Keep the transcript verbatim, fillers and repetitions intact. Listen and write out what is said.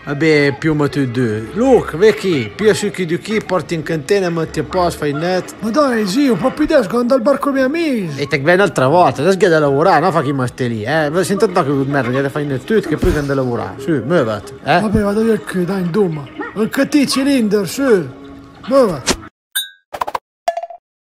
Vabbè, più ma tu due. Luca, vecchi, più su chi di chi, porti in cantena, metti a posto, fai net. Ma dai, zio, proprio adesso quando al bar con i miei amici. E te viene un'altra volta, adesso che da lavorare, non fa chi ma stai lì, eh. Senti che merda, che fai net tutto, che poi che da lavorare. Su, muovati, eh. Vabbè, vado via qui, dai, in duma. Un cattivo cilindro, su. Muovati.